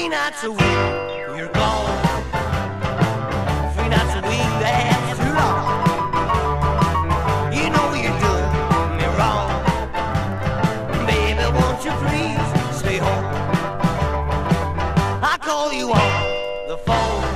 3 nights a week, you're gone. 3 nights a week, that's too long. You know you're doing me wrong. Baby, won't you please stay home? I call you on the phone.